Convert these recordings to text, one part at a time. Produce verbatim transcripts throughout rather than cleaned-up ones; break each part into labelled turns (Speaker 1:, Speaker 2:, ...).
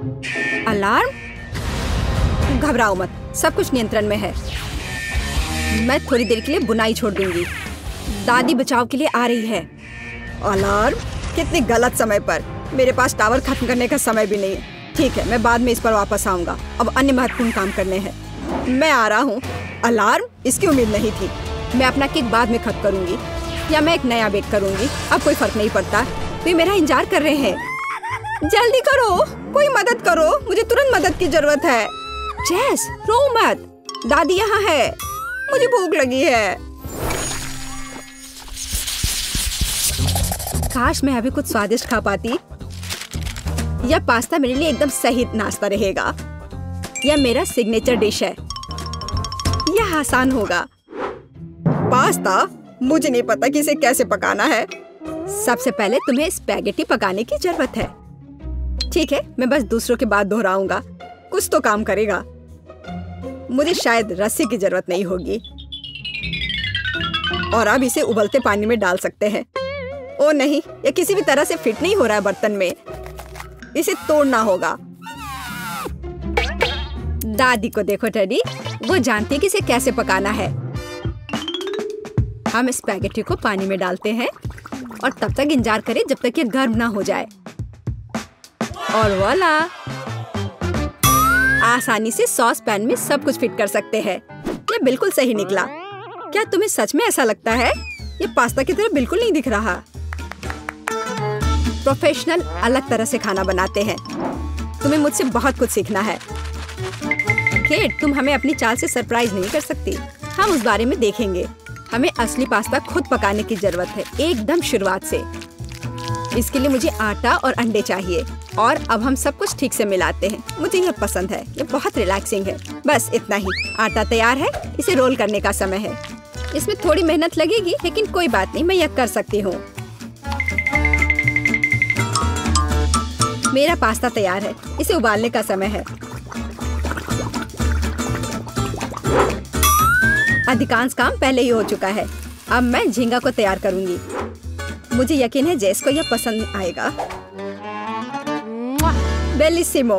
Speaker 1: Alarm? घबराओ मत, सब कुछ नियंत्रण में है। मैं थोड़ी देर के लिए बुनाई छोड़ दूंगी। दादी बचाव के लिए आ रही है। अलार्म? कितने गलत समय पर। मेरे पास टावर खत्म करने का समय भी नहीं है। ठीक है, मैं बाद में इस पर वापस आऊंगा। अब अन्य महत्वपूर्ण काम करने हैं। मैं आ रहा हूँ। अलार्म? इसकी उम्मीद नहीं थी। मैं अपना केक बाद में खत्म करूंगी या मैं एक नया बेक करूंगी, अब कोई फर्क नहीं पड़ता। वे मेरा इंतजार कर रहे हैं। जल्दी करो, कोई मदद करो, मुझे तुरंत मदद की जरूरत है। जेस, रो मत, दादी यहाँ है, मुझे भूख लगी है। काश मैं अभी कुछ स्वादिष्ट खा पाती। यह पास्ता मेरे लिए एकदम सही नाश्ता रहेगा। यह मेरा सिग्नेचर डिश है। यह आसान होगा। पास्ता? मुझे नहीं पता कि इसे कैसे पकाना है। सबसे पहले तुम्हें स्पैगेटी पकाने की जरूरत है। ठीक है, मैं बस दूसरों के बाद दोहराऊंगा, कुछ तो काम करेगा। मुझे शायद रस्सी की जरूरत नहीं होगी। और अब इसे उबलते पानी में डाल सकते हैं। ओ नहीं, यह किसी भी तरह से फिट नहीं हो रहा है बर्तन में। इसे तोड़ना होगा। दादी को देखो टेडी, वो जानती है कि इसे कैसे पकाना है। हम स्पैगेटी को पानी में डालते हैं और तब तक इंतजार करें जब तक ये गर्म ना हो जाए। और वाला, आसानी से सॉस पैन में सब कुछ फिट कर सकते हैं। ये बिल्कुल सही निकला। क्या तुम्हें सच में ऐसा लगता है? ये पास्ता की तरह बिल्कुल नहीं दिख रहा। प्रोफेशनल अलग तरह से खाना बनाते हैं। तुम्हें मुझसे बहुत कुछ सीखना है। केट, तुम हमें अपनी चाल से सरप्राइज नहीं कर सकती। हम उस बारे में देखेंगे। हमें असली पास्ता खुद पकाने की जरूरत है, एकदम शुरुआत से। इसके लिए मुझे आटा और अंडे चाहिए। और अब हम सब कुछ ठीक से मिलाते हैं। मुझे यह पसंद है, ये बहुत रिलैक्सिंग है। बस इतना ही। आटा तैयार है, इसे रोल करने का समय है। इसमें थोड़ी मेहनत लगेगी, लेकिन कोई बात नहीं, मैं यह कर सकती हूँ। मेरा पास्ता तैयार है, इसे उबालने का समय है। अधिकांश काम पहले ही हो चुका है। अब मैं झींगा को तैयार करूंगी। मुझे यकीन है जेस को यह पसंद आएगा। बेलिसिमो।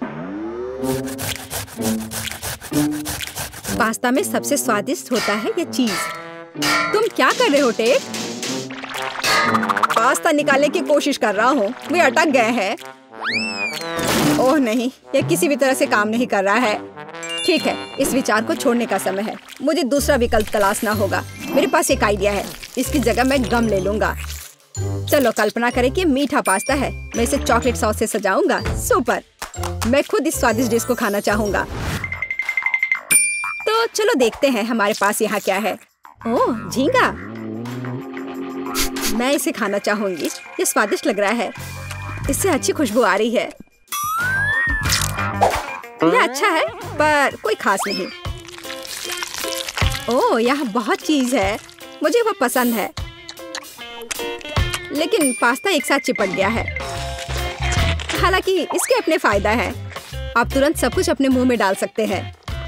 Speaker 1: पास्ता में सबसे स्वादिष्ट होता है यह चीज। तुम क्या कर रहे हो टेट? पास्ता निकालने की कोशिश कर रहा हूँ, वे अटक गए हैं। ओह नहीं, यह किसी भी तरह से काम नहीं कर रहा है। ठीक है, इस विचार को छोड़ने का समय है। मुझे दूसरा विकल्प तलाशना होगा। मेरे पास एक आइडिया है। इसकी जगह मैं गम ले लूंगा। चलो कल्पना करें कि मीठा पास्ता है। मैं इसे चॉकलेट सॉस से सजाऊंगा। सुपर! मैं खुद इस स्वादिष्ट डिश को खाना चाहूंगा। तो चलो देखते हैं हमारे पास यहाँ क्या है। ओह, झींगा। मैं इसे खाना चाहूंगी। ये स्वादिष्ट लग रहा है। इससे अच्छी खुशबू आ रही है। यह अच्छा है, पर कोई खास नहीं। ओह, यहाँ बहुत चीज है। मुझे वो पसंद है, लेकिन पास्ता एक साथ चिपक गया है। हालांकि इसके अपने फायदा है। आप तुरंत सब कुछ अपने मुंह में डाल सकते हैं।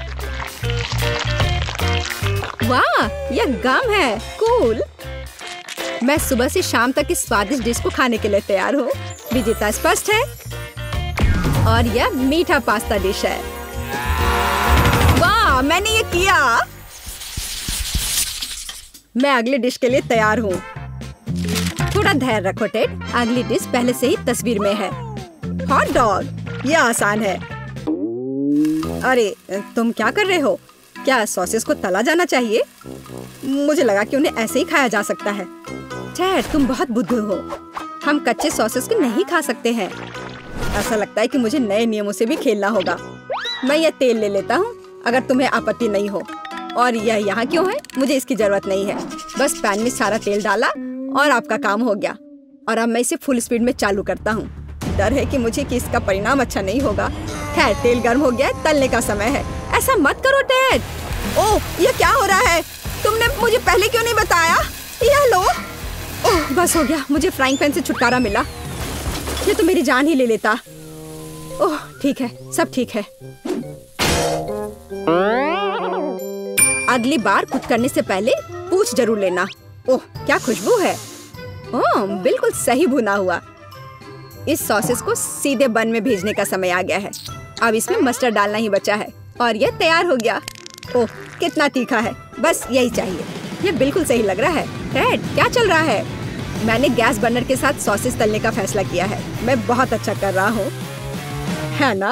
Speaker 1: वाह, यह गम है। कूल। मैं सुबह से शाम तक इस स्वादिष्ट डिश को खाने के लिए तैयार हूँ। विजेता स्पष्ट है और यह मीठा पास्ता डिश है। वाह, मैंने ये किया। मैं अगली डिश के लिए तैयार हूँ। थोड़ा धैर्य रखो टेड, अगली डिश पहले से ही तस्वीर में है। Hot dog. यह आसान है। अरे तुम क्या कर रहे हो? क्या सॉसेस को तला जाना चाहिए? मुझे लगा कि उन्हें ऐसे ही खाया जा सकता है। टेड, तुम बहुत बुद्धू हो। हम कच्चे सॉसेस को नहीं खा सकते हैं। ऐसा लगता है कि मुझे नए नियमों से भी खेलना होगा। मैं यह तेल ले लेता हूँ, अगर तुम्हें आपत्ति नहीं हो। और यह यहाँ क्यों है? मुझे इसकी जरूरत नहीं है। बस पैन में सारा तेल डाला और आपका काम हो गया। और अब मैं इसे फुल स्पीड में चालू करता हूँ। डर है कि मुझे कि इसका परिणाम अच्छा नहीं होगा। खैर, तेल गर्म हो गया है, तलने का समय है। ऐसा मत करो टेड। ओह, यह क्या हो रहा है? तुमने मुझे पहले क्यों नहीं बताया? यह लो। ओह, बस हो गया। मुझे फ्राइंग पैन से छुटकारा मिला। ये तो मेरी जान ही ले लेता। ओह, ठीक है, सब ठीक है। अगली बार कुछ करने से पहले पूछ जरूर लेना। ओह, क्या खुशबू है। ओह, बिल्कुल सही भुना हुआ। इस सॉसेस को सीधे बन में भेजने का समय आ गया है। अब इसमें मस्टर्ड डालना ही बचा है और ये तैयार हो गया। ओह, कितना तीखा है, बस यही चाहिए। ये बिल्कुल सही लग रहा है। टेड, क्या चल रहा है? मैंने गैस बर्नर के साथ सॉसेस तलने का फैसला किया है। मैं बहुत अच्छा कर रहा हूँ, है ना?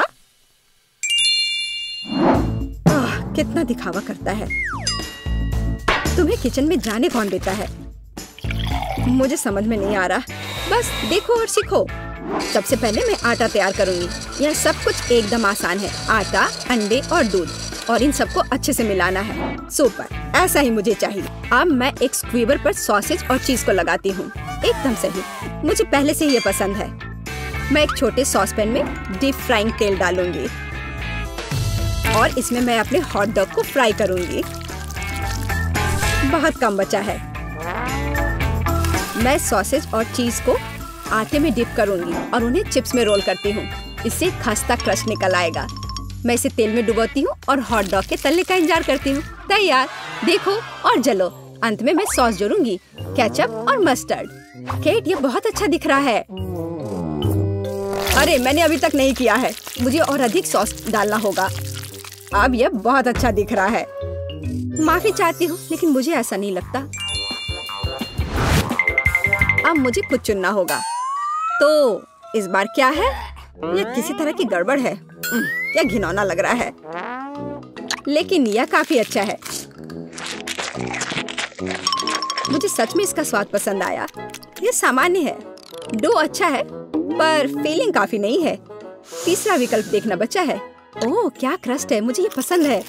Speaker 1: आह, कितना दिखावा करता है। तुम्हें किचन में जाने कौन देता है? मुझे समझ में नहीं आ रहा। बस देखो और सीखो। सबसे पहले मैं आटा तैयार करूंगी। यह सब कुछ एकदम आसान है। आटा, अंडे और दूध, और इन सबको अच्छे से मिलाना है। सुपर, ऐसा ही मुझे चाहिए। अब मैं एक स्क्वीवर पर सॉसेज और चीज को लगाती हूँ। एकदम सही, मुझे पहले से ही ये पसंद है। मैं एक छोटे सॉसपैन में डीप फ्राइंग तेल डालूंगी और इसमें मैं अपने हॉट डॉग को फ्राई करूंगी। बहुत कम बचा है। मैं सॉसेज और चीज को आटे में डिप करूंगी और उन्हें चिप्स में रोल करती हूँ। इससे खस्ता क्रस्ट निकल आएगा। मैं इसे तेल में डुबोती हूँ और हॉट डॉग के तलने का इंतजार करती हूँ। तैयार, देखो और जलो। अंत में मैं सॉस जोड़ूंगी, केचप और मस्टर्ड। केट, ये बहुत अच्छा दिख रहा है। अरे, मैंने अभी तक नहीं किया है। मुझे और अधिक सॉस डालना होगा। अब यह बहुत अच्छा दिख रहा है। माफी चाहती हूँ, लेकिन मुझे ऐसा नहीं लगता। अब मुझे कुछ चुनना होगा। तो इस बार क्या है? यह किसी तरह की गड़बड़ है। क्या घिनौना लग रहा है, लेकिन यह काफी अच्छा है। मुझे सच में इसका स्वाद पसंद आया। यह सामान्य है। डो अच्छा है, पर फीलिंग काफी नहीं है। तीसरा विकल्प देखना बचा है। ओह, क्या क्रस्ट है, मुझे ये पसंद है।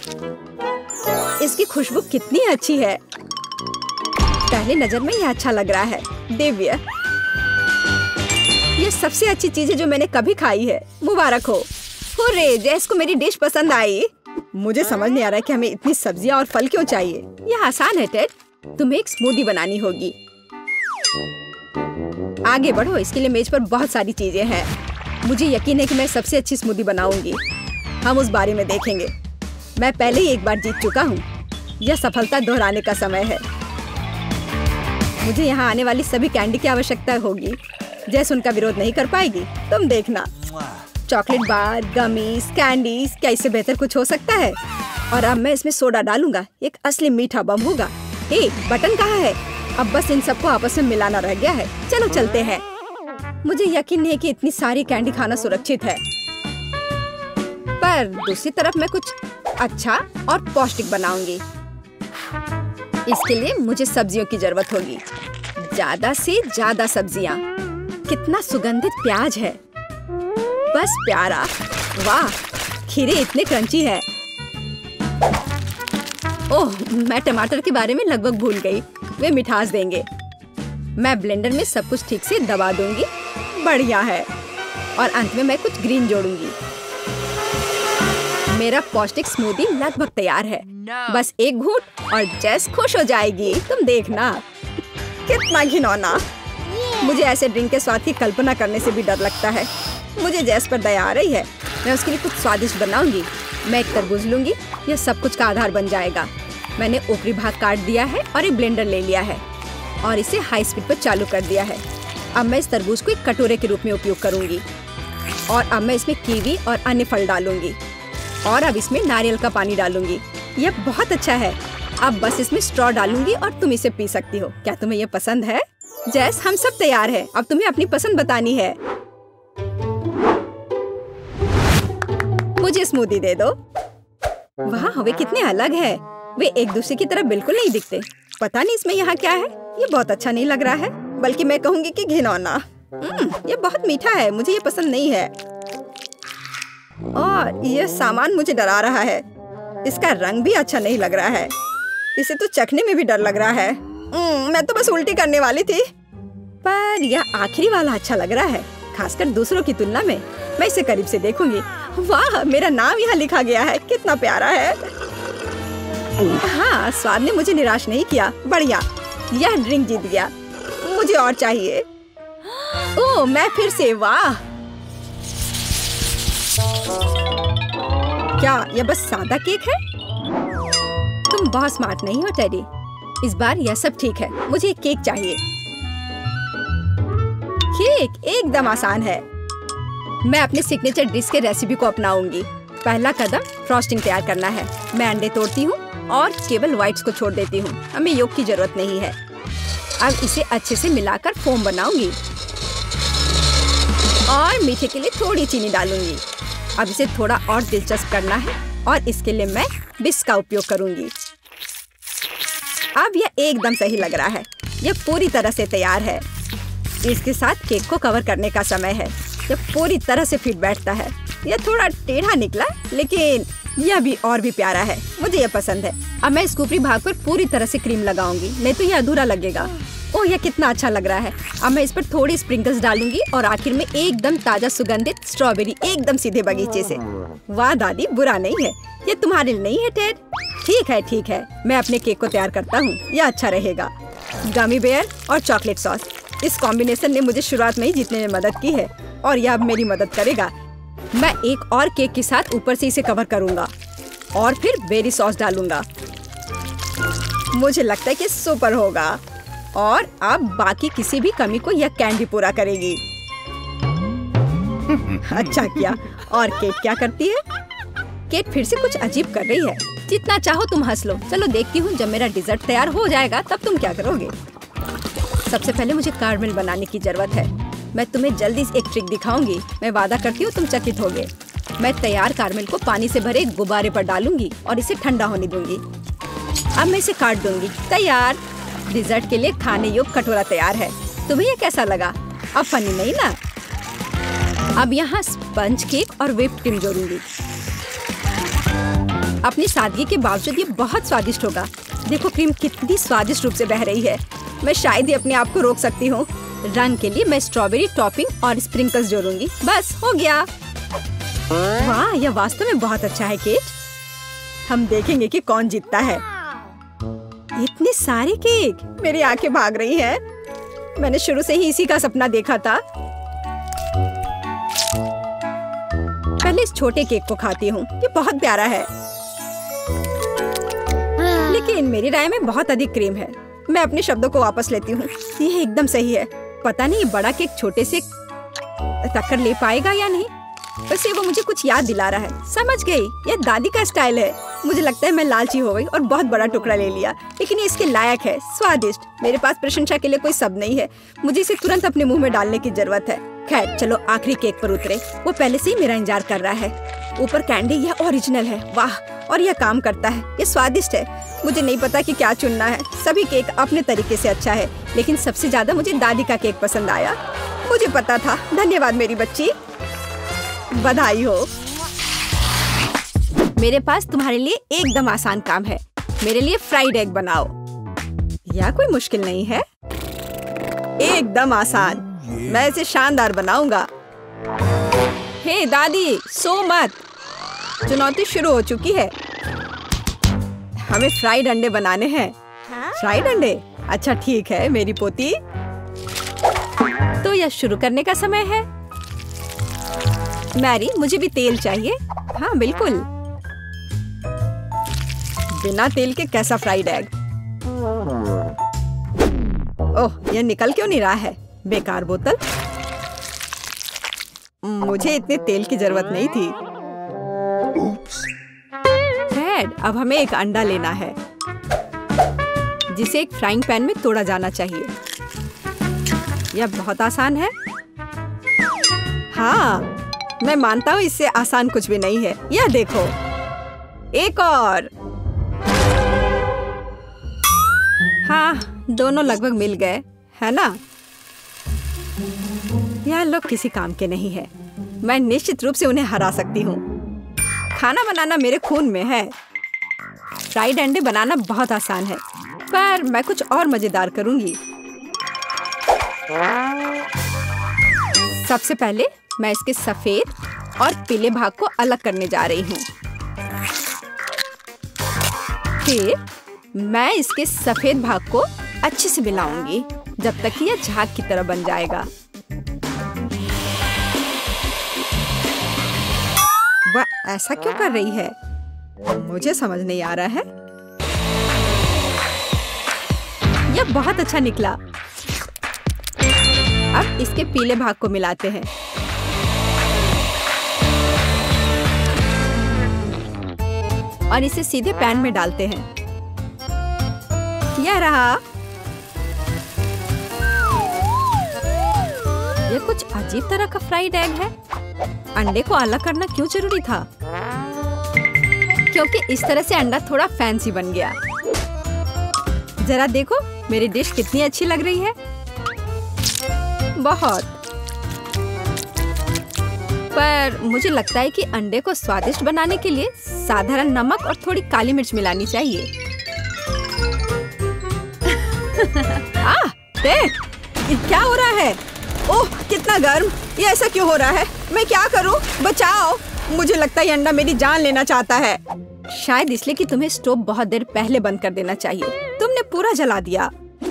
Speaker 1: इसकी खुशबू कितनी अच्छी है। पहले नजर में यह अच्छा लग रहा है। दिव्य, यह सबसे अच्छी चीज है जो मैंने कभी खाई है। मुबारक हो। हुर्रे, जैस को मेरी डिश पसंद आई। मुझे समझ नहीं आ रहा है कि हमें इतनी सब्जियां और फल क्यों चाहिए। यह आसान है टेड, तुम्हें एक स्मूदी बनानी होगी। आगे बढ़ो, इसके लिए मेज पर बहुत सारी चीजें हैं। मुझे यकीन है कि मैं सबसे अच्छी स्मूदी बनाऊंगी। हम उस बारे में देखेंगे। मैं पहले ही एक बार जीत चुका हूँ। यह सफलता दोहराने का समय है। मुझे यहाँ आने वाली सभी कैंडी की आवश्यकता होगी। जैस उनका विरोध नहीं कर पाएगी, तुम देखना। चॉकलेट बार, गमीज, कैंडीज, क्या इससे बेहतर कुछ हो सकता है? और अब मैं इसमें सोडा डालूंगा। एक असली मीठा बम होगा। ए, बटन कहाँ है? अब बस इन सबको आपस में मिलाना रह गया है। चलो चलते हैं। मुझे यकीन नहीं कि इतनी सारी कैंडी खाना सुरक्षित है, पर दूसरी तरफ मैं कुछ अच्छा और पौष्टिक बनाऊंगी। इसके लिए मुझे सब्जियों की जरूरत होगी। ज्यादा से ज्यादा सब्जियाँ। कितना सुगंधित प्याज है, बस प्यारा। वाह, खीरे इतने क्रंची है। ओह, मैं टमाटर के बारे में लगभग भूल गई। वे मिठास देंगे। मैं ब्लेंडर में सब कुछ ठीक से दबा दूंगी। बढ़िया है। और अंत में मैं कुछ ग्रीन जोड़ूंगी। मेरा पौष्टिक स्मूदी लगभग तैयार है। no. बस एक घूंट और जैस खुश हो जाएगी। तुम देखना। कितना घिनौना। yeah. मुझे ऐसे ड्रिंक के स्वाद की कल्पना करने से भी डर लगता है। मुझे जैस पर दया आ रही है। मैं उसके लिए कुछ स्वादिष्ट बनाऊंगी। मैं एक तरबूज लूंगी। यह सब कुछ का आधार बन जाएगा। मैंने ऊपरी भाग काट दिया है और एक ब्लेंडर ले लिया है और इसे हाई स्पीड पर चालू कर दिया है। अब मैं इस तरबूज को एक कटोरे के रूप में उपयोग करूंगी और अब मैं इसमें कीवी और अन्य फल डालूंगी और अब इसमें नारियल का पानी डालूंगी। यह बहुत अच्छा है। अब बस इसमें स्ट्रॉ डालूंगी और तुम इसे पी सकती हो। क्या तुम्हें यह पसंद है? जैस, हम सब तैयार हैं। अब तुम्हें अपनी पसंद बतानी है। मुझे स्मूदी दे दो। वाह, वे कितने अलग है। वे एक दूसरे की तरह बिल्कुल नहीं दिखते। पता नहीं इसमें यहाँ क्या है। ये बहुत अच्छा नहीं लग रहा है, बल्कि मैं कहूँगी कि घिनौना। ये बहुत मीठा है। मुझे ये पसंद नहीं है और यह सामान मुझे डरा रहा है। इसका रंग भी अच्छा नहीं लग रहा है। इसे तो चखने में भी डर लग रहा है। मैं तो बस उल्टी करने वाली थी, पर यह आखिरी वाला अच्छा लग रहा है, खासकर दूसरों की तुलना में। मैं इसे करीब से देखूंगी। वाह, मेरा नाम यहाँ लिखा गया है। कितना प्यारा है। हाँ, स्वाद ने मुझे निराश नहीं किया। बढ़िया, यह ड्रिंक जीत गया। मुझे और चाहिए। ओह, मैं फिर से। वाह, क्या यह बस सादा केक है? तुम बहुत स्मार्ट नहीं हो टेडी। इस बार यह सब ठीक है। मुझे एक केक चाहिए। केक एकदम आसान है। मैं अपने सिग्नेचर डिश के रेसिपी को अपनाऊंगी। पहला कदम फ्रॉस्टिंग तैयार करना है। मैं अंडे तोड़ती हूँ और केवल व्हाइट्स को छोड़ देती हूँ। हमें योग की जरूरत नहीं है। अब इसे अच्छे से मिलाकर फोम बनाऊंगी और मीठे के लिए थोड़ी चीनी डालूंगी। अब इसे थोड़ा और दिलचस्प करना है और इसके लिए मैं विस्क का उपयोग करूंगी। अब यह एकदम सही लग रहा है। यह पूरी तरह से तैयार है। इसके साथ केक को कवर करने का समय है। यह पूरी तरह से फिट बैठता है। यह थोड़ा टेढ़ा निकला, लेकिन यह भी और भी प्यारा है। मुझे यह पसंद है। अब मैं इस ऊपरी भाग पर पूरी तरह से क्रीम लगाऊंगी, नहीं तो यह अधूरा लगेगा। ओह, यह कितना अच्छा लग रहा है। अब मैं इस पर थोड़ी स्प्रिंकल्स डालूंगी और आखिर में एकदम ताजा सुगंधित स्ट्रॉबेरी, एकदम सीधे बगीचे से। वाह दादी, बुरा नहीं है। ये तुम्हारे लिए नहीं है टेड? ठीक है ठीक है, मैं अपने केक को तैयार करता हूँ। यह अच्छा रहेगा। गमी बेयर और चॉकलेट सॉस, इस कॉम्बिनेशन ने मुझे शुरुआत में ही जीतने में मदद की है और यह अब मेरी मदद करेगा। मैं एक और केक के साथ ऊपर से इसे कवर करूंगा और फिर बेरी सॉस डालूंगा। मुझे लगता है कि सुपर होगा और अब बाकी किसी भी कमी को यह कैंडी पूरा करेगी। अच्छा किया। और केक क्या करती है? केक फिर से कुछ अजीब कर रही है। जितना चाहो तुम हंस लो। चलो देखती हूँ, जब मेरा डिजर्ट तैयार हो जाएगा तब तुम क्या करोगे। सबसे पहले मुझे कारमेल बनाने की जरूरत है। मैं तुम्हें जल्दी एक ट्रिक दिखाऊंगी। मैं वादा करती हूँ तुम चकित होगे। मैं तैयार कारमेल को पानी से भरे गुब्बारे पर डालूंगी और इसे ठंडा होने दूंगी। अब मैं इसे काट दूंगी। तैयार। डिजर्ट के लिए खाने योग्य कटोरा तैयार है। तुम्हें ये कैसा लगा? अब फनी नहीं ना? अब यहाँ स्पंज केक और व्हिप्ड क्रीम जोड़ूंगी। अपनी सादगी के बावजूद ये बहुत स्वादिष्ट होगा। देखो क्रीम कितनी स्वादिष्ट रूप से बह रही है। मैं शायद ही अपने आप को रोक सकती हूँ। रंग के लिए मैं स्ट्रॉबेरी टॉपिंग और स्प्रिंकल्स जोड़ूंगी। बस हो गया। वाह, यह वास्तव में बहुत अच्छा है केट। हम देखेंगे कि कौन जीतता है। इतने सारे केक, मेरी आंखें भाग रही हैं। मैंने शुरू से ही इसी का सपना देखा था। पहले इस छोटे केक को खाती हूँ। ये बहुत प्यारा है, लेकिन मेरी राय में बहुत अधिक क्रीम है। मैं अपने शब्दों को वापस लेती हूँ। ये एकदम सही है। पता नहीं बड़ा केक छोटे से टक्कर ले पाएगा या नहीं। वैसे वो मुझे कुछ याद दिला रहा है। समझ गई, ये दादी का स्टाइल है। मुझे लगता है मैं लालची हो गई और बहुत बड़ा टुकड़ा ले लिया, लेकिन ये इसके लायक है। स्वादिष्ट। मेरे पास प्रशंसा के लिए कोई शब्द नहीं है। मुझे इसे तुरंत अपने मुंह में डालने की जरूरत है। खैर चलो आखिरी केक पर उतरे। वो पहले से ही मेरा इंतजार कर रहा है। ऊपर कैंडी, यह ओरिजिनल है। वाह, और यह काम करता है। ये स्वादिष्ट है। मुझे नहीं पता कि क्या चुनना है। सभी केक अपने तरीके से अच्छा है, लेकिन सबसे ज्यादा मुझे दादी का केक पसंद आया। मुझे पता था। धन्यवाद मेरी बच्ची। बधाई हो। मेरे पास तुम्हारे लिए एकदम आसान काम है। मेरे लिए फ्राइड एग बनाओ। यह कोई मुश्किल नहीं है, एकदम आसान। मैं इसे शानदार बनाऊंगा। हे दादी, सो मत। चुनौती शुरू हो चुकी है। हमें फ्राइड अंडे बनाने हैं। फ्राइड अंडे? अच्छा ठीक है मेरी पोती। तो यह शुरू करने का समय है। मैरी, मुझे भी तेल चाहिए। हाँ बिल्कुल। बिना तेल के कैसा फ्राइड एग? ओह, यह निकल क्यों नहीं रहा है? बेकार बोतल। मुझे इतने तेल की जरूरत नहीं थी। फ्रेड, अब हमें एक अंडा लेना है जिसे एक फ्राइंग पैन में तोड़ा जाना चाहिए। यह बहुत आसान है। हाँ, मैं मानता हूँ इससे आसान कुछ भी नहीं है। यह देखो, एक और। हाँ, दोनों लगभग मिल गए, है ना? यह लोग किसी काम के नहीं है। मैं निश्चित रूप से उन्हें हरा सकती हूँ। खाना बनाना मेरे खून में है। फ्राइड अंडे बनाना बहुत आसान है, पर मैं कुछ और मजेदार करूंगी। सबसे पहले मैं इसके सफेद और पीले भाग को अलग करने जा रही हूँ। फिर मैं इसके सफेद भाग को अच्छे से मिलाऊंगी जब तक कि यह झाग की तरह बन जाएगा। वह ऐसा क्यों कर रही है? मुझे समझ नहीं आ रहा है। यह बहुत अच्छा निकला। अब इसके पीले भाग को मिलाते हैं। और इसे सीधे पैन में डालते हैं। यह रहा। यह कुछ अजीब तरह का फ्राइड एग है। अंडे को अलग करना क्यों जरूरी था? क्योंकि इस तरह से अंडा थोड़ा फैंसी बन गया। जरा देखो मेरी डिश कितनी अच्छी लग रही है। बहुत। पर मुझे लगता है कि अंडे को स्वादिष्ट बनाने के लिए साधारण नमक और थोड़ी काली मिर्च मिलानी चाहिए। आह, देख, ये क्या हो रहा है? ओह, कितना गर्म! ये ऐसा क्यों हो रहा है? मैं क्या करूं? बचाओ! मुझे लगता है ये अंडा मेरी जान लेना चाहता है। शायद इसलिए कि तुम्हें स्टोव बहुत देर पहले बंद कर देना चाहिए। तुमने पूरा जला दिया।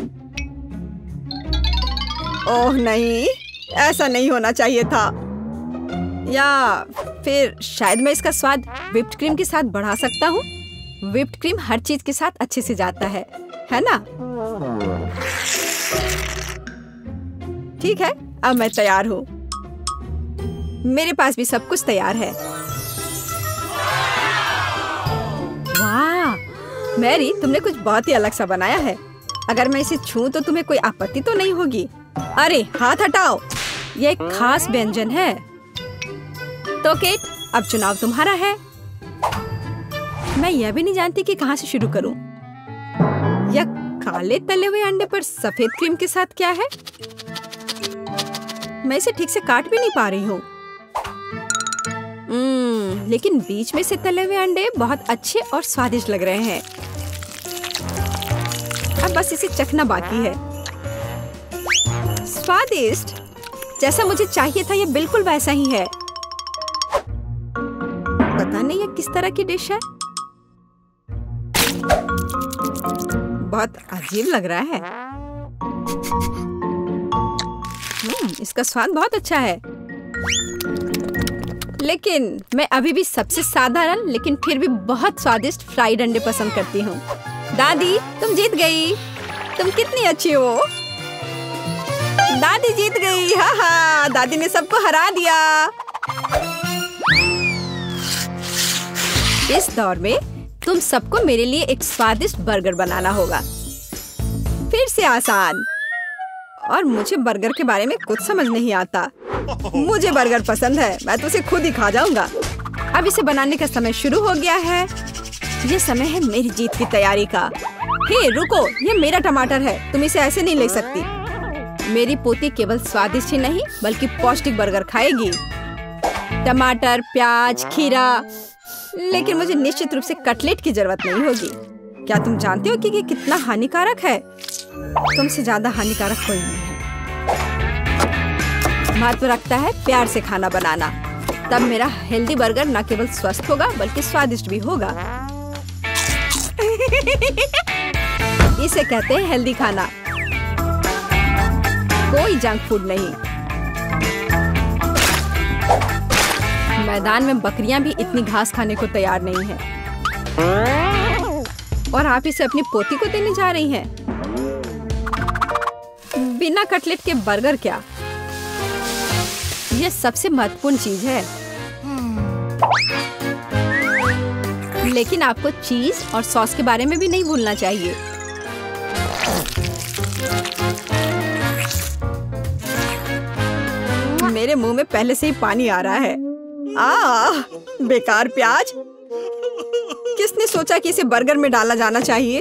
Speaker 1: ओह नहीं, ऐसा नहीं होना चाहिए था। या फिर शायद मैं इसका स्वाद व्हिप्ड क्रीम के साथ बढ़ा सकता हूँ। व्हिप्ड क्रीम हर चीज के साथ अच्छे से जाता है, है ना? ठीक है, अब मैं तैयार हूँ। मेरे पास भी सब कुछ तैयार है। वाह, मैरी, तुमने कुछ बहुत ही अलग सा बनाया है। अगर मैं इसे छूं तो तुम्हें कोई आपत्ति तो नहीं होगी? अरे हाथ हटाओ, यह एक खास व्यंजन है। तो केट, अब चुनाव तुम्हारा है। मैं यह भी नहीं जानती कि कहाँ से शुरू करूं। यह काले तले हुए अंडे पर सफेद क्रीम के साथ क्या है? मैं इसे ठीक से काट भी नहीं पा रही हूँ। हम्म, लेकिन बीच में से तले हुए अंडे बहुत अच्छे और स्वादिष्ट लग रहे हैं। अब बस इसे चखना बाकी है। स्वादिष्ट, जैसा मुझे चाहिए था, यह बिल्कुल वैसा ही है। पता नहीं यह किस तरह की डिश है। बहुत अजीब लग रहा है। हम्म, इसका स्वाद बहुत अच्छा है। लेकिन मैं अभी भी सबसे साधारण लेकिन फिर भी बहुत स्वादिष्ट फ्राइड अंडे पसंद करती हूँ। दादी, तुम जीत गई। तुम कितनी अच्छी हो। दादी जीत गई। हा हा, दादी ने सबको हरा दिया। इस दौर में तुम सबको मेरे लिए एक स्वादिष्ट बर्गर बनाना होगा। फिर से आसान। और मुझे बर्गर के बारे में कुछ समझ नहीं आता। मुझे बर्गर पसंद है, मैं तो उसे खुद ही खा जाऊंगा। अब इसे बनाने का समय शुरू हो गया है। ये समय है मेरी जीत की तैयारी का। हे रुको, ये मेरा टमाटर है, तुम इसे ऐसे नहीं ले सकती। मेरी पोती केवल स्वादिष्ट ही नहीं बल्कि पौष्टिक बर्गर खाएगी। टमाटर, प्याज, खीरा। लेकिन मुझे निश्चित रूप से कटलेट की जरूरत नहीं होगी। क्या तुम जानते हो कि ये कितना हानिकारक है? तुमसे ज्यादा हानिकारक कोई नहीं है। महत्व रखता है प्यार से खाना बनाना। तब मेरा हेल्दी बर्गर न केवल स्वस्थ होगा बल्कि स्वादिष्ट भी होगा। इसे कहते हैं हेल्दी खाना, कोई जंक फूड नहीं। मैदान में बकरियां भी इतनी घास खाने को तैयार नहीं हैं। और आप इसे अपनी पोती को देने जा रही हैं। बिना कटलेट के बर्गर क्या? यह सबसे महत्वपूर्ण चीज है। लेकिन आपको चीज और सॉस के बारे में भी नहीं भूलना चाहिए। मेरे मुंह में पहले से ही पानी आ रहा है। आह, बेकार प्याज। किसने सोचा कि इसे बर्गर में डाला जाना चाहिए?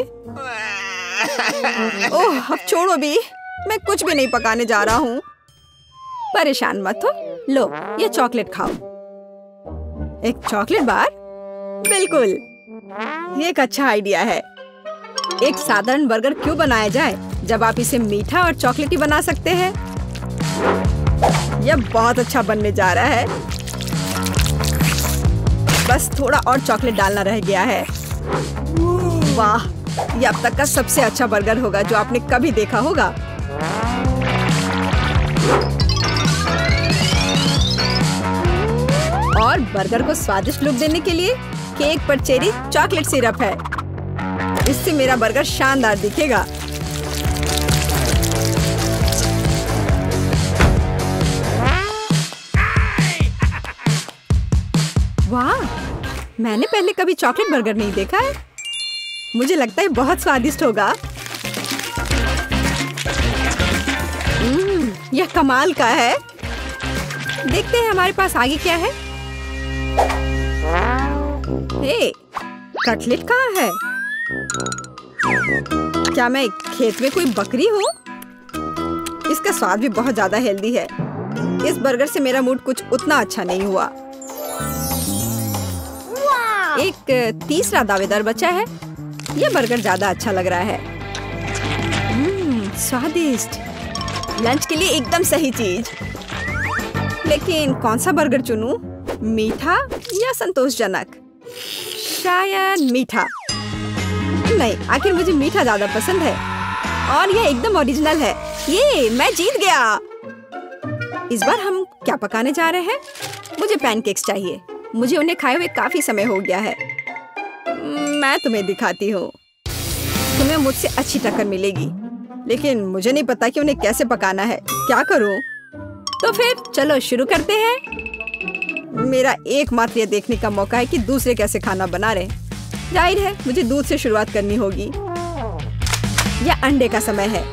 Speaker 1: ओह, अब छोड़ो भी, मैं कुछ भी नहीं पकाने जा रहा हूँ। परेशान मत हो। लो, ये चॉकलेट खाओ। एक चॉकलेट बार? बिल्कुल, ये एक अच्छा आइडिया है। एक साधारण बर्गर क्यों बनाया जाए जब आप इसे मीठा और चॉकलेटी बना सकते हैं? यह बहुत अच्छा बनने जा रहा है। बस थोड़ा और चॉकलेट डालना रह गया है। वाह, यह अब तक का सबसे अच्छा बर्गर होगा जो आपने कभी देखा होगा। और बर्गर को स्वादिष्ट लुक देने के लिए केक पर चेरी चॉकलेट सिरप है। इससे मेरा बर्गर शानदार दिखेगा। वाह, मैंने पहले कभी चॉकलेट बर्गर नहीं देखा है। मुझे लगता है बहुत स्वादिष्ट होगा। हम्म, यह कमाल का है। देखते हैं हमारे पास आगे क्या है। हे, कटलेट कहाँ है? क्या मैं खेत में कोई बकरी हूँ? इसका स्वाद भी बहुत ज्यादा हेल्दी है। इस बर्गर से मेरा मूड कुछ उतना अच्छा नहीं हुआ। एक तीसरा दावेदार बचा है। यह बर्गर ज्यादा अच्छा लग रहा है। हम्म, स्वादिष्ट। लंच के लिए एकदम सही चीज। लेकिन कौन सा बर्गर चुनूं? मीठा या संतोषजनक? शायद मीठा। नहीं, आखिर मुझे मीठा ज्यादा पसंद है और यह एकदम ओरिजिनल है। ये मैं जीत गया। इस बार हम क्या पकाने जा रहे हैं? मुझे पैनकेक्स चाहिए। मुझे उन्हें खाए हुए काफी समय हो गया है। मैं तुम्हें दिखाती हूँ। तुम्हें मुझसे अच्छी टक्कर मिलेगी, लेकिन मुझे नहीं पता कि उन्हें कैसे पकाना है। क्या करूँ? तो फिर चलो शुरू करते हैं। मेरा एकमात्र ये देखने का मौका है कि दूसरे कैसे खाना बना रहे। जाहिर है मुझे दूध से शुरुआत करनी होगी। यह अंडे का समय है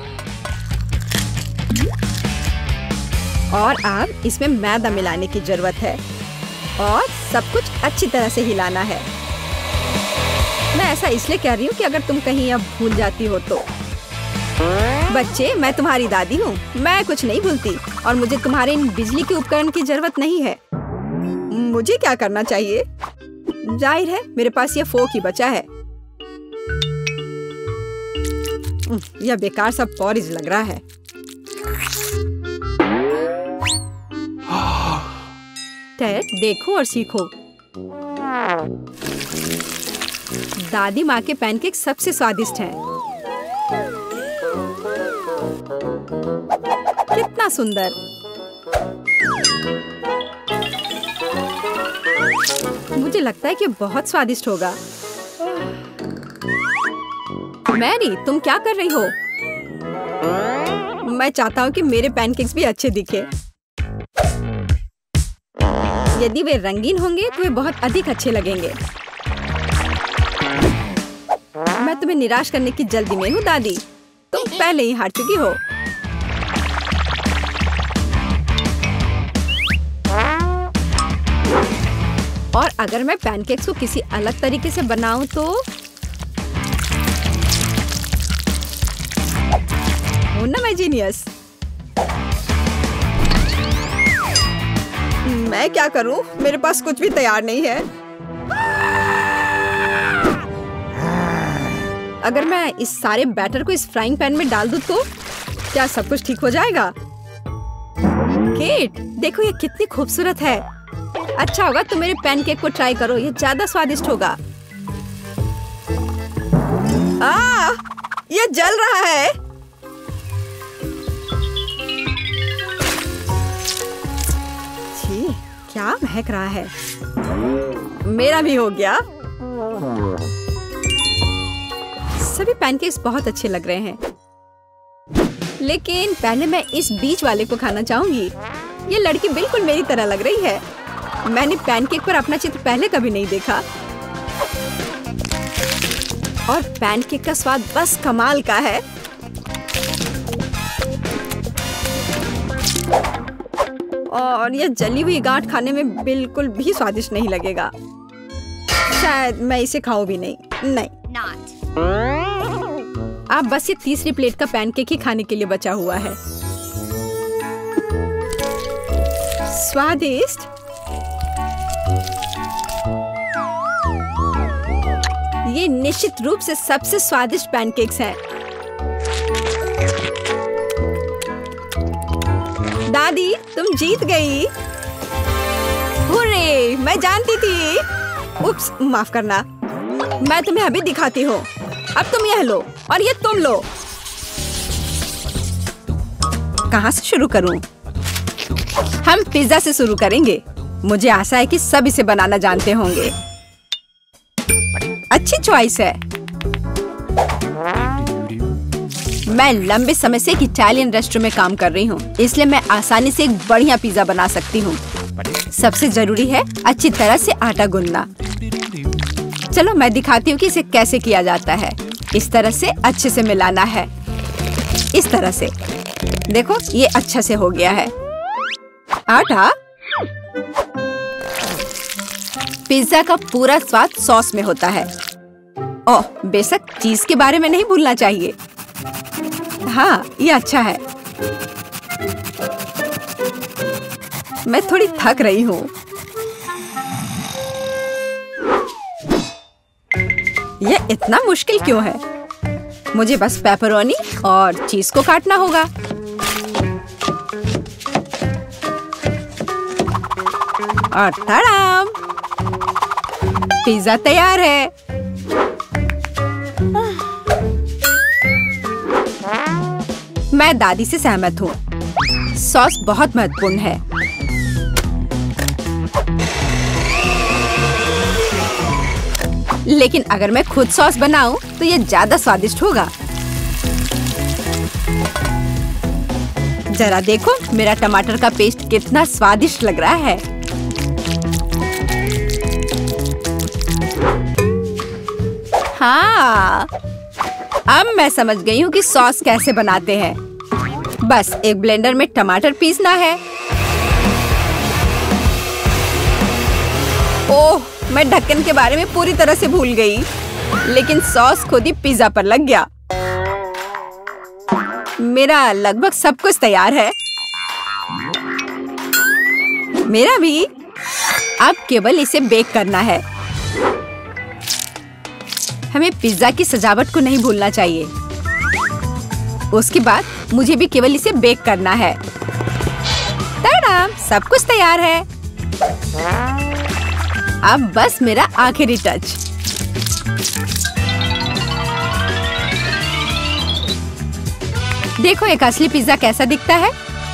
Speaker 1: और अब इसमें मैदा मिलाने की जरूरत है और सब कुछ अच्छी तरह से हिलाना है। मैं ऐसा इसलिए कह रही हूँ कि अगर तुम कहीं अब भूल जाती हो तो। बच्चे, मैं तुम्हारी दादी हूँ। मैं कुछ नहीं भूलती और मुझे तुम्हारे इन बिजली के उपकरण की जरूरत नहीं है। मुझे क्या करना चाहिए? जाहिर है मेरे पास ये फोक ही बचा है। यह बेकार सा पॉरिज लग रहा है। टेड, देखो और सीखो। दादी माँ के पैनकेक सबसे स्वादिष्ट हैं। कितना सुंदर। मुझे लगता है कि बहुत स्वादिष्ट होगा। मैरी, तुम क्या कर रही हो? मैं चाहता हूँ कि मेरे पैनकेक्स भी अच्छे दिखे। यदि वे रंगीन होंगे तो वे बहुत अधिक अच्छे लगेंगे। मैं तुम्हें निराश करने की जल्दी में हूँ दादी। तुम पहले ही हार चुकी हो। और अगर मैं पैनकेक्स को किसी अलग तरीके से बनाऊं तो हूं ना मैं जीनियस। मैं क्या करूं? मेरे पास कुछ भी तैयार नहीं है। अगर मैं इस सारे बैटर को इस फ्राइंग पैन में डाल दूं तो क्या सब कुछ ठीक हो जाएगा? केट, देखो ये कितनी खूबसूरत है। अच्छा होगा तुम मेरे पैनकेक को ट्राई करो। ये ज्यादा स्वादिष्ट होगा। आ, ये जल रहा है। छी, क्या महक रहा है। मेरा भी हो गया। सभी पैनकेक्स बहुत अच्छे लग रहे हैं, लेकिन पहले मैं इस बीच वाले को खाना चाहूंगी। ये लड़की बिल्कुल मेरी तरह लग रही है। मैंने पैनकेक पर अपना चित्र पहले कभी नहीं देखा और पैनकेक का स्वाद बस कमाल का है। और यह जली हुई गांठ खाने में बिल्कुल भी स्वादिष्ट नहीं लगेगा। शायद मैं इसे खाऊं भी नहीं। नहीं आप बस ये तीसरी प्लेट का पैनकेक ही खाने के लिए बचा हुआ है। स्वादिष्ट। ये निश्चित रूप से सबसे स्वादिष्ट पैनकेक्स हैं। दादी, तुम जीत गई। हुर्रे, मैं जानती थी। उप्स, माफ करना। मैं तुम्हें अभी दिखाती हूँ। अब तुम यह लो और ये तुम लो। कहाँ से शुरू करूँ? हम पिज्जा से शुरू करेंगे। मुझे आशा है कि सब इसे बनाना जानते होंगे। अच्छी चॉइस है। मैं लंबे समय से एक इटालियन रेस्टोरेंट में काम कर रही हूँ, इसलिए मैं आसानी से एक बढ़िया पिज्जा बना सकती हूँ। सबसे जरूरी है अच्छी तरह से आटा गूंदना। चलो मैं दिखाती हूँ कि इसे कैसे किया जाता है। इस तरह से अच्छे से मिलाना है। इस तरह से देखो, ये अच्छा से हो गया है। आटा पिज्जा का पूरा स्वाद सॉस में होता है। ओह, बेशक चीज के बारे में नहीं भूलना चाहिए। हाँ, ये अच्छा है। मैं थोड़ी थक रही हूँ। यह इतना मुश्किल क्यों है? मुझे बस पेपरोनी और चीज को काटना होगा। और तड़ाम, पिज्जा तैयार है। मैं दादी से सहमत हूँ। सॉस बहुत महत्वपूर्ण है। लेकिन अगर मैं खुद सॉस बनाऊं तो ये ज्यादा स्वादिष्ट होगा। जरा देखो मेरा टमाटर का पेस्ट कितना स्वादिष्ट लग रहा है। हाँ, अब मैं समझ गई हूँ कि सॉस कैसे बनाते हैं। बस एक ब्लेंडर में टमाटर पीसना है। ओह, मैं ढक्कन के बारे में पूरी तरह से भूल गई। लेकिन सॉस खुद ही पिज्जा पर लग गया। मेरा लगभग सब कुछ तैयार है। मेरा भी। अब केवल इसे बेक करना है। हमें पिज्जा की सजावट को नहीं भूलना चाहिए। उसके बाद मुझे भी केवल इसे बेक करना है। तड़ाम, सब कुछ तैयार है। अब बस मेरा आखिरी टच। देखो एक असली पिज्जा कैसा दिखता है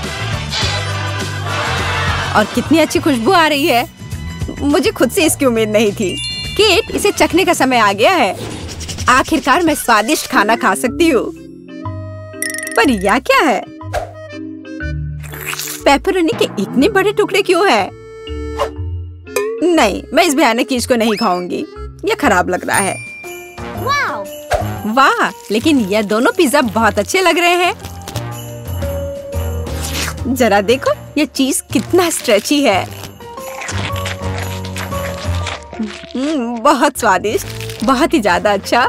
Speaker 1: और कितनी अच्छी खुशबू आ रही है। मुझे खुद से इसकी उम्मीद नहीं थी। केट, इसे चखने का समय आ गया है। आखिरकार मैं स्वादिष्ट खाना खा सकती हूँ। पर यह क्या है? पेपरोनी के इतने बड़े टुकड़े क्यों हैं? नहीं, मैं इस भयानक चीज को नहीं खाऊंगी। यह खराब लग रहा है। वाह, लेकिन यह दोनों पिज्जा बहुत अच्छे लग रहे हैं। जरा देखो यह चीज कितना स्ट्रेची है। हम्म, बहुत स्वादिष्ट, बहुत ही ज्यादा अच्छा।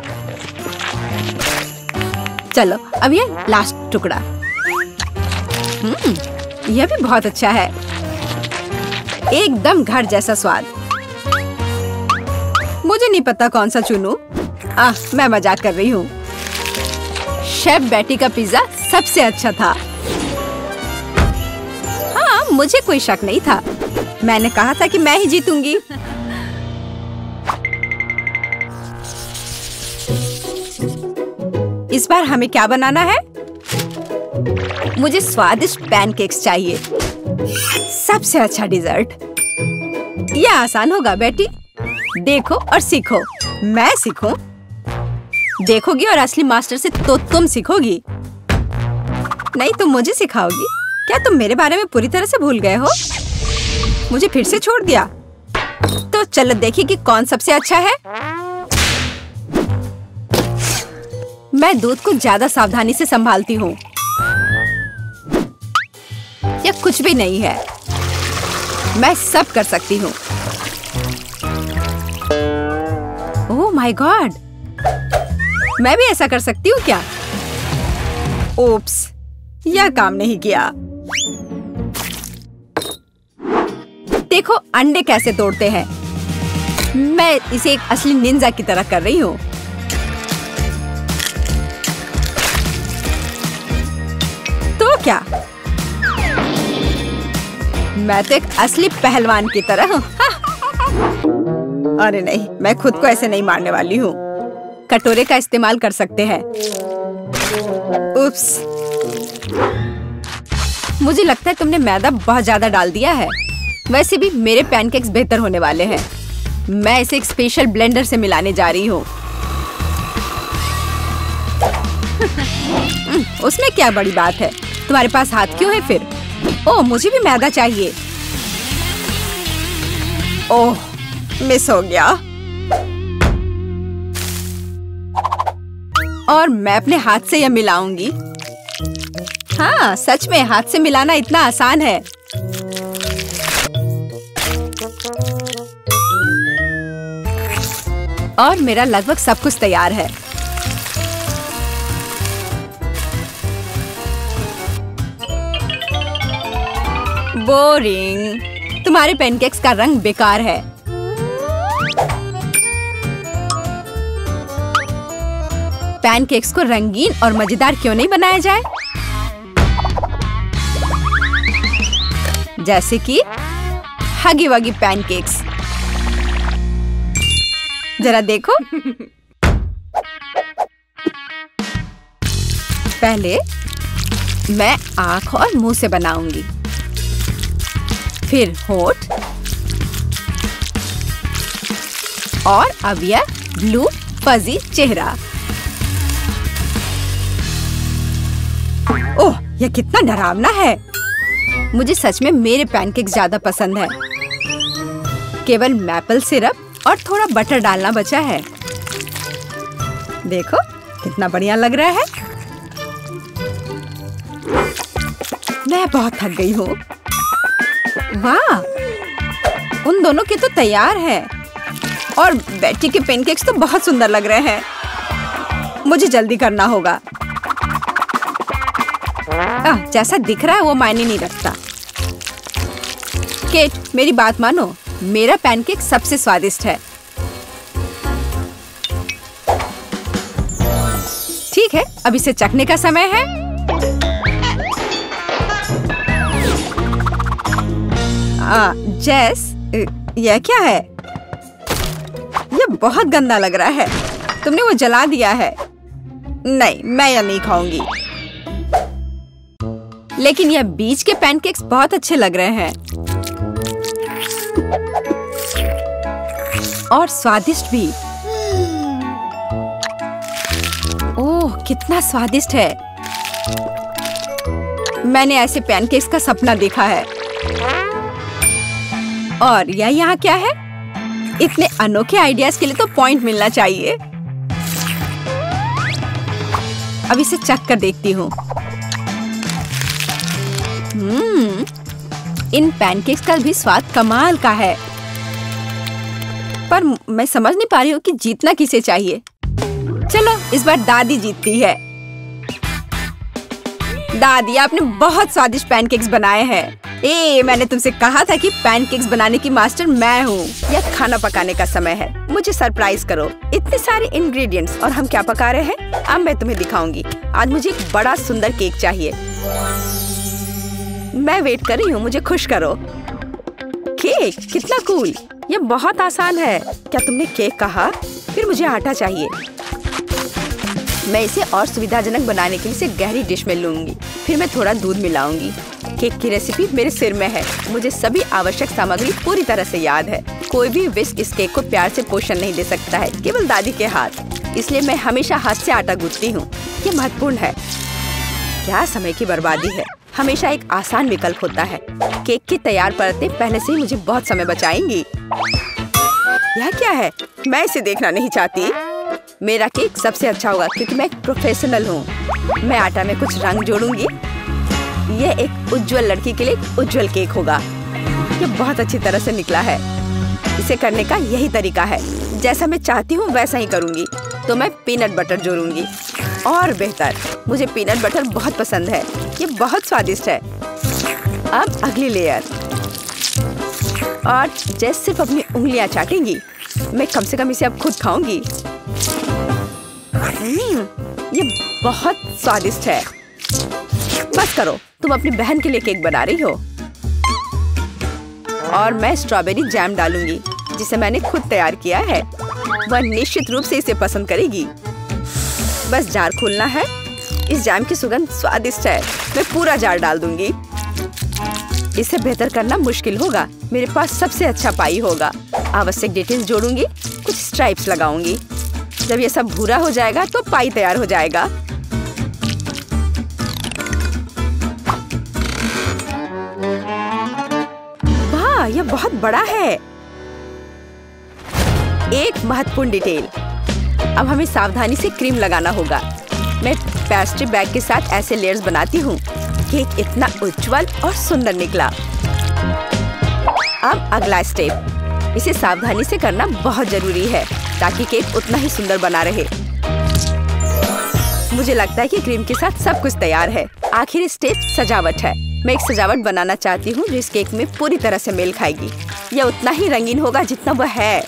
Speaker 1: चलो अब ये लास्ट टुकड़ा। हम्म, यह भी बहुत अच्छा है। एकदम घर जैसा स्वाद। मुझे नहीं पता कौन सा चुनूं। आह, मैं मजाक कर रही हूँ। शेफ बेटी का पिज्जा सबसे अच्छा था। हाँ, मुझे कोई शक नहीं था। मैंने कहा था कि मैं ही जीतूंगी। इस बार हमें क्या बनाना है? मुझे स्वादिष्ट पैनकेक्स चाहिए। सबसे अच्छा डिजर्ट। यह आसान होगा बेटी। देखो और सीखो। मैं सीखूं? देखोगी और असली मास्टर से तो तुम सीखोगी। नहीं तो मुझे सिखाओगी। क्या तुम मेरे बारे में पूरी तरह से भूल गए हो? मुझे फिर से छोड़ दिया। तो चलो देखिए कि कौन सबसे अच्छा है। मैं दूध को ज्यादा सावधानी से संभालती हूँ। यह कुछ भी नहीं है। मैं सब कर सकती हूँ। ओह माय गॉड, मैं भी ऐसा कर सकती हूँ क्या? ओप्स, यह काम नहीं किया। देखो अंडे कैसे तोड़ते हैं। मैं इसे एक असली निंजा की तरह कर रही हूँ। तो क्या? मैं तो एक असली पहलवान की तरह हूँ। अरे नहीं, मैं खुद को ऐसे नहीं मारने वाली हूँ। कटोरे का इस्तेमाल कर सकते हैं। उप्स, मुझे लगता है तुमने मैदा बहुत ज्यादा डाल दिया है। वैसे भी मेरे पैनकेक्स बेहतर होने वाले हैं। मैं इसे एक स्पेशल ब्लेंडर से मिलाने जा रही हूँ। उसमें क्या बड़ी बात है? तुम्हारे पास हाथ क्यों है फिर? ओह, मुझे भी मैदा चाहिए। ओह, मिस हो गया। और मैं अपने हाथ से यह मिलाऊंगी। हाँ, सच में हाथ से मिलाना इतना आसान है। और मेरा लगभग सब कुछ तैयार है। बोरिंग। तुम्हारे पैनकेक्स का रंग बेकार है। पैनकेक्स को रंगीन और मजेदार क्यों नहीं बनाया जाए? जैसे कि हगी वगी पैनकेक्स। जरा देखो। पहले मैं आँख और मुंह से बनाऊंगी, फिर होठ, और अब यह ब्लू फजी चेहरा। ओह, यह कितना डरावना है। मुझे सच में मेरे पैनकेक्स ज्यादा पसंद है। केवल मैपल सिरप और थोड़ा बटर डालना बचा है। देखो कितना बढ़िया लग रहा है। मैं बहुत थक गई हूँ। वाह, उन दोनों के तो तैयार है। और बेटी के पैनकेक्स तो बहुत सुंदर लग रहे हैं। मुझे जल्दी करना होगा। आ, जैसा दिख रहा है वो मायने नहीं रखता। केट, मेरी बात मानो, मेरा पैनकेक सबसे स्वादिष्ट है। ठीक है, अब इसे चखने का समय है। आ, जेस, यह क्या है? यह बहुत गंदा लग रहा है। तुमने वो जला दिया है। नहीं, मैं यह नहीं खाऊंगी। लेकिन यह बीच के पैनकेक्स बहुत अच्छे लग रहे हैं और स्वादिष्ट भी। ओह, कितना स्वादिष्ट है। मैंने ऐसे पैनकेक्स का सपना देखा है। और यह यहाँ क्या है? इतने अनोखे आइडियाज के लिए तो पॉइंट मिलना चाहिए। अब इसे चख कर देखती हूँ। हम्म, इन पैनकेक्स का भी स्वाद कमाल का है। पर मैं समझ नहीं पा रही हूँ कि जीतना किसे चाहिए। चलो, इस बार दादी जीतती है। दादी, आपने बहुत स्वादिष्ट पैनकेक्स बनाए हैं। ए, मैंने तुमसे कहा था कि पैनकेक्स बनाने की मास्टर मैं हूँ। यह खाना पकाने का समय है। मुझे सरप्राइज करो। इतने सारे इंग्रेडिएंट्स और हम क्या पका रहे हैं, अब मैं तुम्हें दिखाऊंगी। आज मुझे एक बड़ा सुंदर केक चाहिए। मैं वेट कर रही हूँ, मुझे खुश करो। केक, कितना कूल। यह बहुत आसान है। क्या तुमने केक कहा? फिर मुझे आटा चाहिए। मैं इसे और सुविधाजनक बनाने के लिए इसे गहरी डिश में लूंगी। फिर मैं थोड़ा दूध मिलाऊंगी। केक की रेसिपी मेरे सिर में है। मुझे सभी आवश्यक सामग्री पूरी तरह से याद है। कोई भी विस्क इस केक को प्यार से पोषण नहीं दे सकता है, केवल दादी के हाथ। इसलिए मैं हमेशा हाथ से आटा गूंथती हूँ। ये महत्वपूर्ण है। क्या समय की बर्बादी है। हमेशा एक आसान विकल्प होता है। केक की तैयार परतें पहले से ही मुझे बहुत समय बचाएंगी। यह क्या है? मैं इसे देखना नहीं चाहती। मेरा केक सबसे अच्छा होगा क्योंकि मैं एक प्रोफेशनल हूँ। मैं आटा में कुछ रंग जोड़ूंगी। यह एक उज्जवल लड़की के लिए उज्जवल केक होगा। यह बहुत अच्छी तरह से निकला है। इसे करने का यही तरीका है। जैसा मैं चाहती हूँ वैसा ही करूँगी। तो मैं पीनट बटर जोड़ूंगी। और बेहतर, मुझे पीनट बटर बहुत पसंद है। ये बहुत स्वादिष्ट है। अब अगली लेयर। और जैसे सिर्फ अपनी उंगलियां चाटेंगी। मैं कम से कम इसे अब खुद खाऊंगी। ये बहुत स्वादिष्ट है। बस करो, तुम अपनी बहन के लिए केक बना रही हो। और मैं स्ट्रॉबेरी जैम डालूंगी जिसे मैंने खुद तैयार किया है। वह निश्चित रूप से इसे पसंद करेगी। बस जार खोलना है। इस जैम की सुगंध स्वादिष्ट है। मैं पूरा जार डाल दूंगी। इसे बेहतर करना मुश्किल होगा। मेरे पास सबसे अच्छा पाई होगा। आवश्यक डिटेल्स जोड़ूंगी। कुछ स्ट्राइप्स लगाऊंगी। जब ये सब भूरा हो जाएगा तो पाई तैयार हो जाएगा। वाह, यह बहुत बड़ा है।
Speaker 2: एक महत्वपूर्ण डिटेल, अब हमें सावधानी से क्रीम लगाना होगा। मैं पेस्ट्री बैग के साथ ऐसे लेयर्स बनाती हूँ। केक इतना उज्जवल और सुंदर निकला। अब अगला स्टेप, इसे सावधानी से करना बहुत जरूरी है ताकि केक उतना ही सुंदर बना रहे। मुझे लगता है कि क्रीम के साथ सब कुछ तैयार है। आखिरी स्टेप सजावट है। मैं एक सजावट बनाना चाहती हूँ जो इस केक में पूरी तरह से मेल खाएगी। यह उतना ही रंगीन होगा जितना वह है।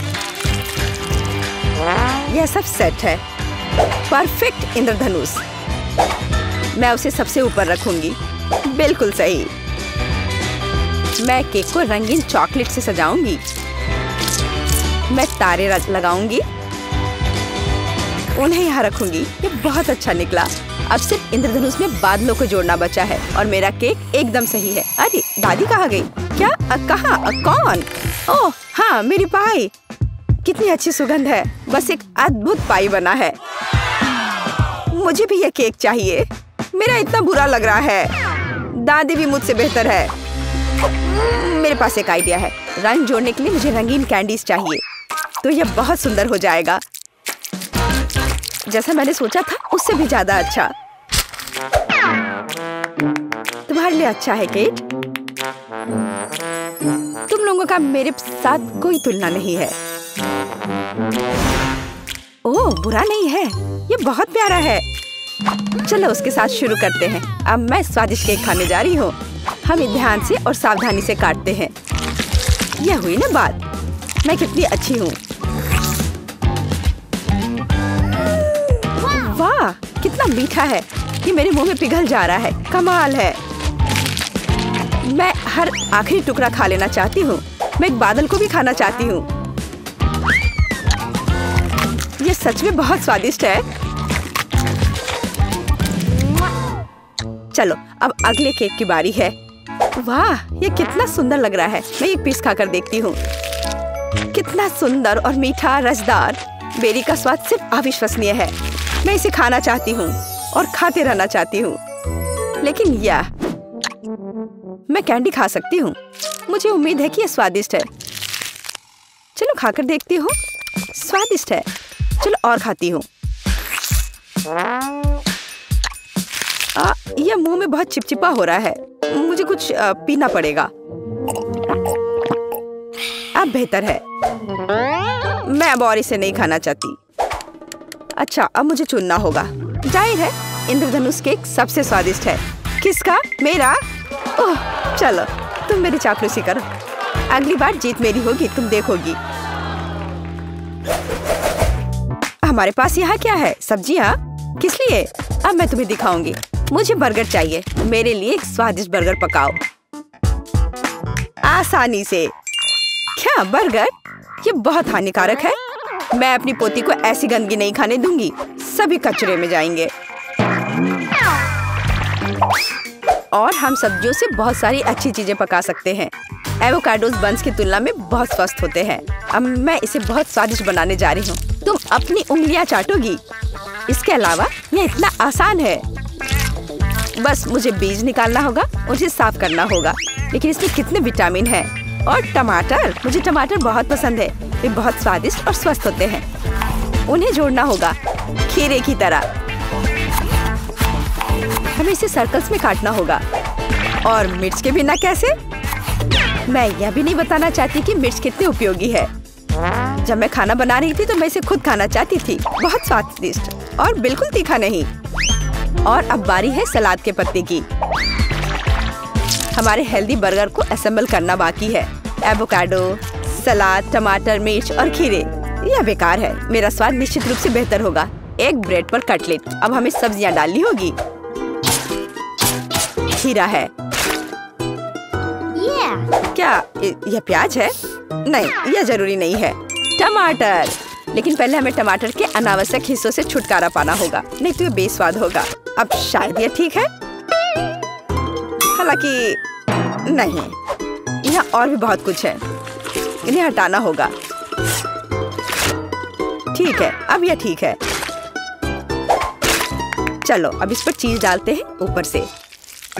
Speaker 2: यह सब सेट है। परफेक्ट इंद्रधनुष। मैं उसे सबसे ऊपर रखूंगी। बिल्कुल सही। मैं केक को रंगीन चॉकलेट से सजाऊंगी। मैं तारे लगाऊंगी, उन्हें यहाँ रखूंगी। ये बहुत अच्छा निकला। अब सिर्फ इंद्रधनुष में बादलों को जोड़ना बचा है और मेरा केक एकदम सही है। अरे दादी कहाँ गई? क्या? कहाँ? कौन? ओह हाँ, मेरी पाई। कितनी अच्छी सुगंध है। बस एक अद्भुत पाई बना है। मुझे भी ये केक चाहिए। मेरा इतना बुरा लग रहा है। दादी भी मुझसे बेहतर है। मेरे पास एक आइडिया है। रंग जोड़ने के लिए मुझे रंगीन कैंडीज चाहिए, तो यह बहुत सुंदर हो जाएगा। जैसा मैंने सोचा था उससे भी ज्यादा अच्छा। तुम्हारे लिए अच्छा है केट। तुम लोगों का मेरे साथ कोई तुलना नहीं है। ओह बुरा नहीं है, ये बहुत प्यारा है। चलो उसके साथ शुरू करते हैं। अब मैं स्वादिष्ट केक खाने जा रही हूँ। हम ध्यान से और सावधानी से काटते हैं। यह हुई ना बात। मैं कितनी अच्छी हूँ। वाह कितना मीठा है। ये मेरे मुंह में पिघल जा रहा है। कमाल है। मैं हर आखिरी टुकड़ा खा लेना चाहती हूँ। मैं एक बादल को भी खाना चाहती हूँ। ये सच में बहुत स्वादिष्ट है। चलो अब अगले केक की बारी है। वाह ये कितना सुंदर लग रहा है। मैं एक पीस खाकर देखती हूँ। कितना सुंदर और मीठा रसदार। बेरी का स्वाद सिर्फ अविश्वसनीय है। मैं इसे खाना चाहती हूँ और खाते रहना चाहती हूँ। लेकिन यह मैं कैंडी खा सकती हूँ। मुझे उम्मीद है कि यह स्वादिष्ट है। चलो खाकर देखती हूँ। स्वादिष्ट है। चलो और खाती हूँ। यह मुंह में बहुत चिपचिपा हो रहा है। मुझे कुछ आ, पीना पड़ेगा। अब बेहतर है। मैं अब और इसे नहीं खाना चाहती। अच्छा अब मुझे चुनना होगा। जाहिर है इंद्रधनुष केक सबसे स्वादिष्ट है। किसका? मेरा? ओह चलो तुम मेरी चापलूसी करो। अगली बार जीत मेरी होगी, तुम देखोगी। हमारे पास यहाँ क्या है? सब्जियाँ? किस लिए? अब मैं तुम्हें दिखाऊंगी। मुझे बर्गर चाहिए। मेरे लिए एक स्वादिष्ट बर्गर पकाओ आसानी से। क्या बर्गर? ये बहुत हानिकारक है। मैं अपनी पोती को ऐसी गंदगी नहीं खाने दूंगी। सभी कचरे में जाएंगे। और हम सब्जियों से बहुत सारी अच्छी चीजें पका सकते हैं। एवोकाडोस बंस की तुलना में बहुत स्वस्थ होते हैं। अब मैं इसे बहुत स्वादिष्ट बनाने जा रही हूँ। तुम अपनी उंगलियां चाटोगी। इसके अलावा यह इतना आसान है। बस मुझे बीज निकालना होगा, उसे साफ करना होगा। लेकिन इसमें कितने विटामिन हैं। और टमाटर, मुझे टमाटर बहुत पसंद है। वे बहुत स्वादिष्ट और स्वस्थ होते हैं। उन्हें जोड़ना होगा खीरे की तरह। हमें इसे सर्कल्स में काटना होगा। और मिर्च के बिना कैसे? मैं यह भी नहीं बताना चाहती कि मिर्च कितनी उपयोगी है। जब मैं खाना बना रही थी तो मैं इसे खुद खाना चाहती थी। बहुत स्वादिष्ट और बिल्कुल तीखा नहीं। और अब बारी है सलाद के पत्ते की। हमारे हेल्दी बर्गर को असेंबल करना बाकी है। एवोकाडो, सलाद, टमाटर, मिर्च और खीरे। यह बेकार है। मेरा स्वाद निश्चित रूप से बेहतर होगा। एक ब्रेड पर कटलेट। अब हमें सब्जियां डालनी होगी। खीरा है। yeah. क्या यह प्याज है? नहीं, यह जरूरी नहीं है। टमाटर। लेकिन पहले हमें टमाटर के अनावश्यक हिस्सों से छुटकारा पाना होगा, नहीं तो यह बेस्वाद होगा। अब शायद यह ठीक है, हालांकि नहीं, यहाँ और भी बहुत कुछ है। इन्हें हटाना होगा। ठीक है, अब यह ठीक है। चलो अब इस पर चीज डालते हैं ऊपर से।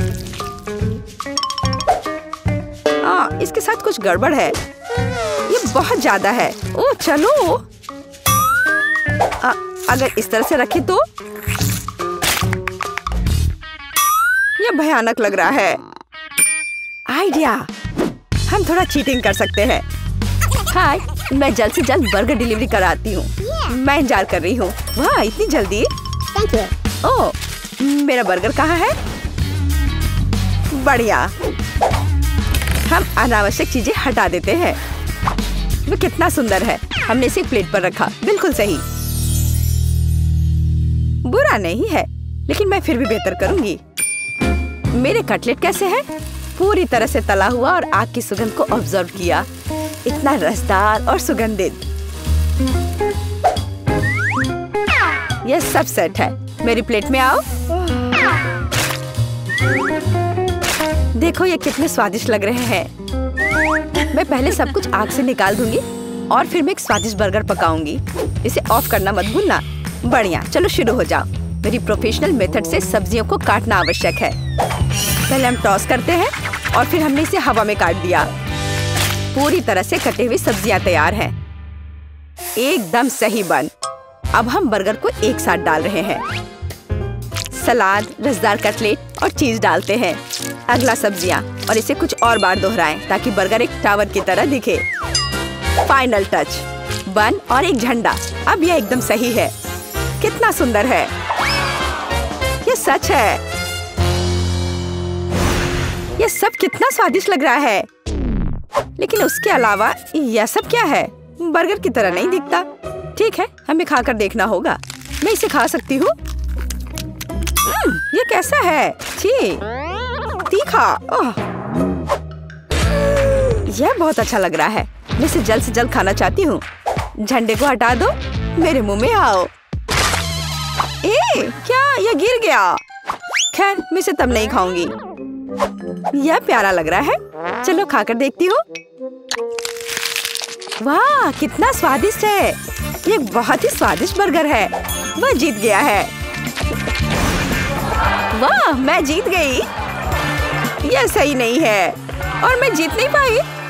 Speaker 2: हाँ, इसके साथ कुछ गड़बड़ है। ये बहुत ज्यादा है। ओ चलो, आ, अगर इस तरह से रखे तो ये भयानक लग रहा है। आइडिया, हम थोड़ा चीटिंग कर सकते हैं। हाय, मैं जल्द से जल्द बर्गर डिलीवरी कराती हूँ। मैं इंतजार कर रही हूँ। वाह, इतनी जल्दी। ओह, मेरा बर्गर कहाँ है? बढ़िया, हम अनावश्यक चीजें हटा देते हैं। वो कितना सुंदर है। हमने इसे प्लेट पर रखा, बिल्कुल सही। बुरा नहीं है, लेकिन मैं फिर भी बेहतर करूंगी। मेरे कटलेट कैसे हैं? पूरी तरह से तला हुआ और आग की सुगंध को ऑब्जर्व किया। इतना रसदार और सुगंधित। यह सब सेट है। मेरी प्लेट में आओ। देखो ये कितने स्वादिष्ट लग रहे हैं। मैं पहले सब कुछ आग से निकाल दूंगी और फिर मैं एक स्वादिष्ट बर्गर पकाऊंगी। इसे ऑफ करना मत भूलना। बढ़िया, चलो शुरू हो जाओ। मेरी प्रोफेशनल मेथड से सब्जियों को काटना आवश्यक है। पहले हम टॉस करते हैं और फिर हमने इसे हवा में काट दिया। पूरी तरह से कटे हुई सब्जियां तैयार हैं। एकदम सही बन। अब हम बर्गर को एक साथ डाल रहे हैं। सलाद, रसदार कटलेट और चीज डालते हैं। अगला सब्जियां और इसे कुछ और बार दोहराएं ताकि बर्गर एक टावर की तरह दिखे। फाइनल टच, बन और एक झंडा। अब यह एकदम सही है। कितना सुंदर है। यह सच है। यह सब कितना स्वादिष्ट लग रहा है। लेकिन उसके अलावा यह सब क्या है? बर्गर की तरह नहीं दिखता। ठीक है, हमें खाकर देखना होगा। मैं इसे खा सकती हूँ। ये कैसा है? छी, तीखा। ओह, यह बहुत अच्छा लग रहा है। मैं इसे जल्द से जल्द खाना चाहती हूँ। झंडे को हटा दो, मेरे मुंह में आओ। ए, क्या यह गिर गया? खैर, मैं इसे तब नहीं खाऊंगी। यह प्यारा लग रहा है। चलो खाकर देखती हूँ। वाह, कितना स्वादिष्ट है। ये बहुत ही स्वादिष्ट बर्गर है। वह जीत गया है। वाह, मैं जीत गई। यह सही नहीं है और मैं जीत नहीं पाई।